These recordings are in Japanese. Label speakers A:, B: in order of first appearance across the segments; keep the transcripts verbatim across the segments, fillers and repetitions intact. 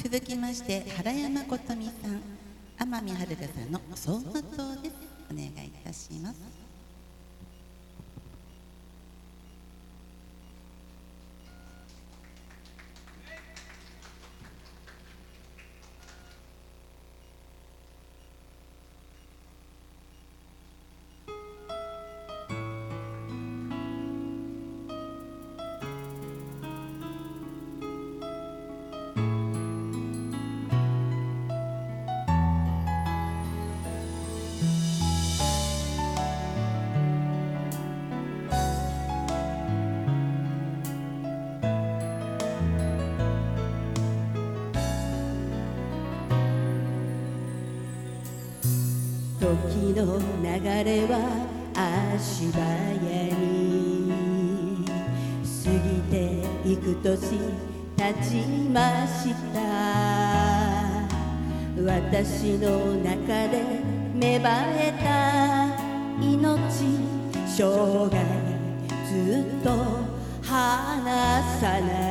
A: 続きまして原山琴美さん、天海遥さんの走馬灯です。お願いいたします。
B: 時の流れは足早に過ぎていく年経ちました。私の中で芽生えた命、生涯ずっと離さない。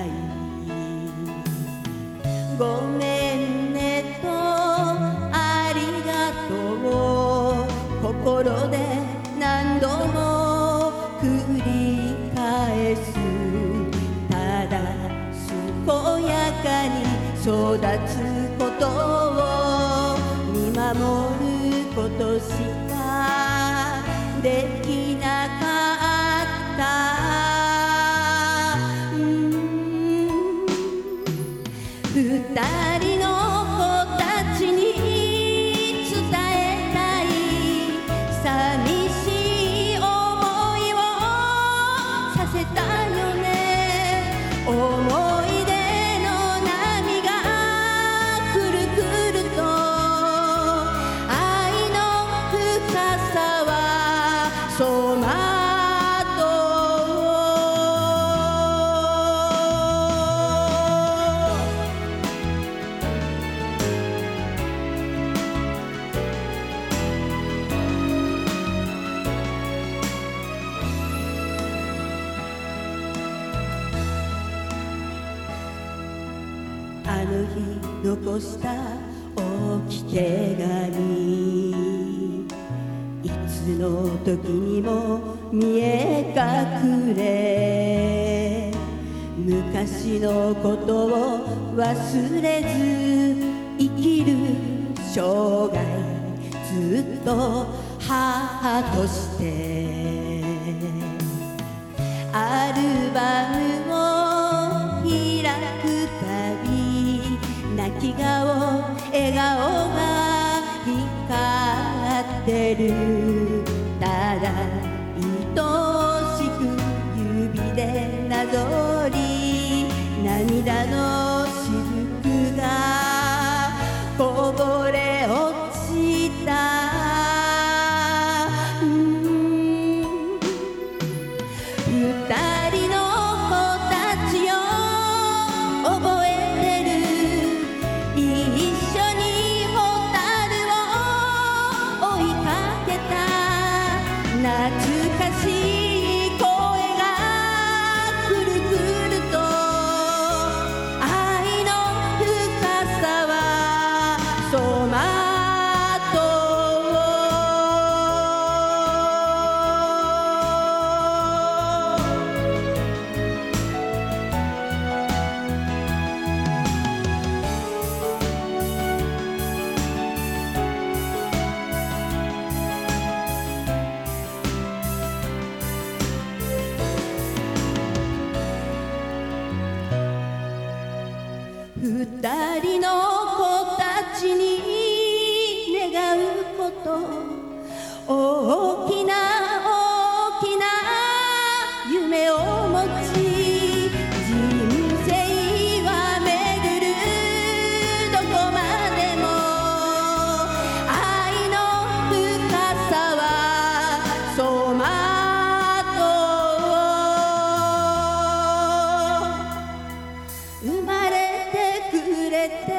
B: ごめんねとありがとう、心で何度も繰り返す。ただ健やかに育つことを見守ることしかできなかった。うん、二人の子たちに伝えたい寂しい思いをさせたよね。思い出の波がくるくると愛の深さは染まあの日残した置き手紙、いつの時にも見え隠れ、昔のことを忘れず生きる生涯ずっと母として。アルバムを開くたび泣き顔笑顔が光ってる。ただ愛しく指でなぞり涙の雫がこぼれ落ちた。二人の子たちを覚えてる。一緒にホタルを追いかけた。懐かしい声がくるくると愛の深さは染ま二人の子たちに願うこと、大きな大きな夢を持ち人生は巡る。どこまでも愛の深さは染まとう。生まれくれて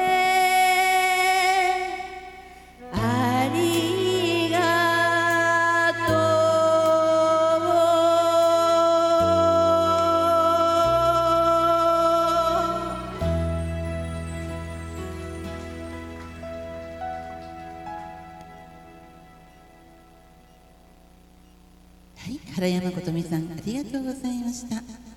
B: ありがとう。
A: 原山琴美さん、ありがとうございました。